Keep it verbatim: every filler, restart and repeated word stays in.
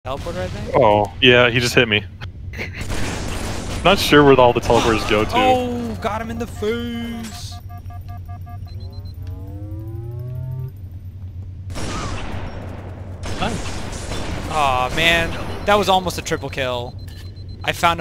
Teleporter, I think? Oh, yeah, he just hit me. Not sure where all the teleporters go to. Oh, got him in the face! Nice. Aw, oh, man. That was almost a triple kill. I found